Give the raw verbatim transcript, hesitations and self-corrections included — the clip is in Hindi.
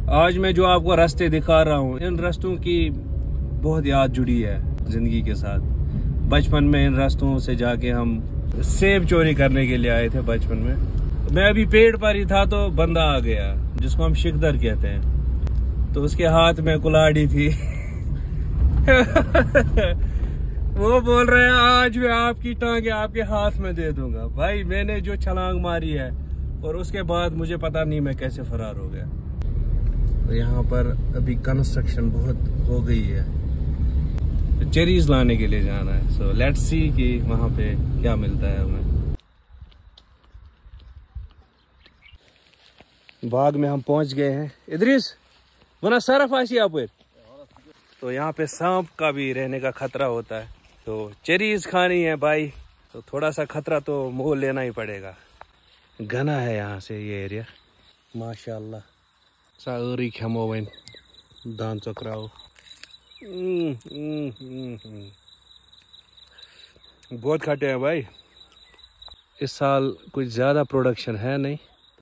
आज मैं जो आपको रास्ते दिखा रहा हूँ, इन रास्तों की बहुत याद जुड़ी है जिंदगी के साथ। बचपन में इन रास्तों से जाके हम सेब चोरी करने के लिए आए थे बचपन में। मैं अभी पेड़ पर ही था तो बंदा आ गया जिसको हम शिकदर कहते हैं, तो उसके हाथ में कुल्हाड़ी थी। वो बोल रहे हैं आज मैं आपकी टांगे आपके हाथ में दे दूंगा। भाई मैंने जो छलांग मारी है और उसके बाद मुझे पता नहीं मैं कैसे फरार हो गया। तो यहाँ पर अभी कंस्ट्रक्शन बहुत हो गई है, चेरीज लाने के लिए जाना है। सो लेट्स सी कि वहाँ पे क्या मिलता है हमें। बाग में हम पहुँच गए हैं। इदरीस वना सारा फांसी आप। तो यहाँ पे सांप का भी रहने का खतरा होता है, तो चेरीज खानी है भाई, तो थोड़ा सा खतरा तो मोल लेना ही पड़ेगा। घना है यहाँ से ये एरिया माशाल्लाह। सारी खेमो वन दान चक्राओ। बहुत खटे हैं भाई। इस साल कुछ ज्यादा प्रोडक्शन है नहीं।